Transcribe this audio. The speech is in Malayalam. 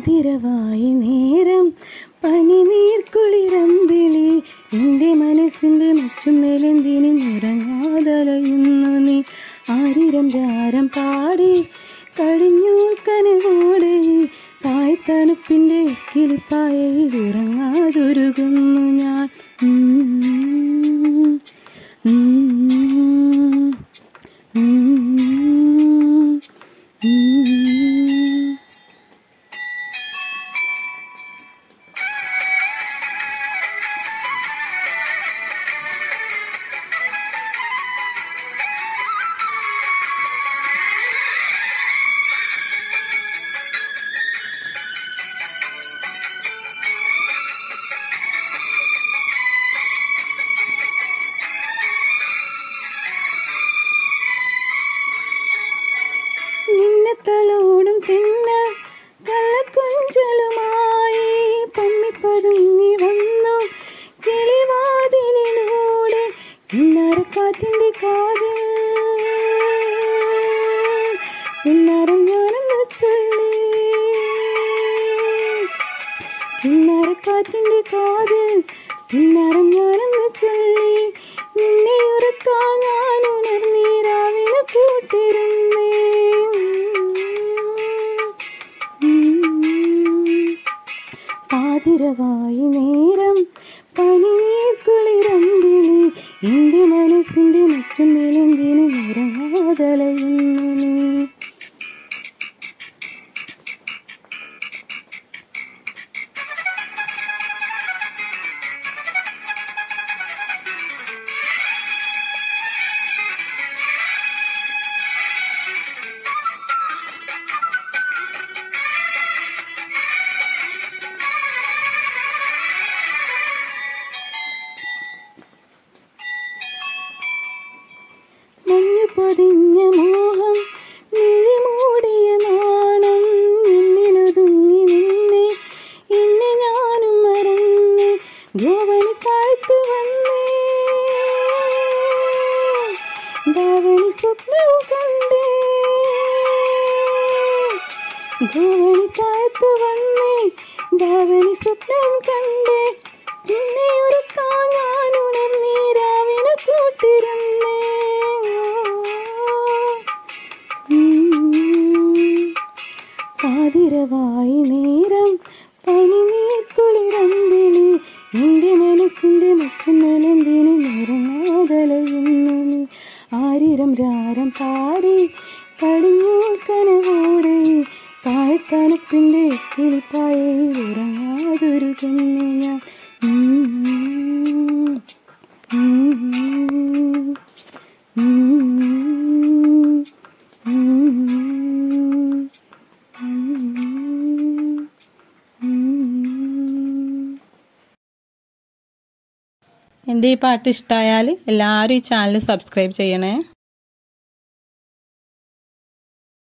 പാതിരവായി നേരം പനിനീർക്കുളിരമ്പിളി എൻ്റെ മനസ്സിൻ്റെ മച്ചുമേലെന്തിന് നിറങ്ങാതലയുന്നു നീ ആരിരം രാരം പാടി കഴിഞ്ഞു കനവോടെ തായ്തണുപ്പിൻ്റെ കിളിപ്പായയിൽ ഉറങ്ങാതൊരുകുന്നു ഞാൻ തലോടും തിന്നൽ കള്ളക്കൊഞ്ചലുമായി പമ്മിപ്പതുങ്ങി വന്നു കിളിവാതിലിലൂടെ കിന്നരക്കാറ്റിൻ്റെ കാതിൽ കിന്നരം ഞാനെന്ന് ചൊല്ലി കിന്നരക്കാറ്റിൻ്റെ കാതിൽ കിന്നരം ഞാനെന്ന് ചൊല്ലി നിന്നെ ഉറക്കാൻ ഞാൻ ഉണർന്നീരാവിനെ കൂട്ടിരുന്നേ പാതിരവായി നേരം പനിനീർക്കുളിരമ്പിളി എൻ്റെ മനസ്സിൻ്റെ മച്ചുമേലെന്തിന് ഉറങ്ങാതലയുന്നു നീ പതിഞ്ഞ മോഹം മിഴിമൂടിയ നാണം എന്നിലൊതുങ്ങി നിന്നെ എന്നെ ഞാനും മറന്നേ ധോവണി താഴ്ത്തു വന്നേ ധാവണി സ്വപ്നവും കണ്ടേ ധോവണി താഴ്ത്തു വന്നേ ധാവണി സ്വപ്നം കണ്ടേ നിന്നെ ഉറക്കാൻ ഞാൻ ഉണർന്നീരാവിനെ കൂട്ടിരുന്നേ പാതിരവായി നേരം പനിനീർക്കുളിരമ്പിളി എൻ്റെ മനസ്സിൻ്റെ മച്ചുമേലെന്തിന് ഉറങ്ങാതലയുന്നു നീ ആരിരം രാരം പാടി കഴിഞ്ഞു കനവോടെ താഴ്തണുപ്പിൻ്റെ കിളിപ്പായയിൽ ഉറങ്ങാതൊരുകുന്നു ഞാൻ എൻ്റെ ഈ പാട്ട് ഇഷ്ടമായാൽ എല്ലാവരും ഈ ചാനൽ സബ്സ്ക്രൈബ് ചെയ്യണേ.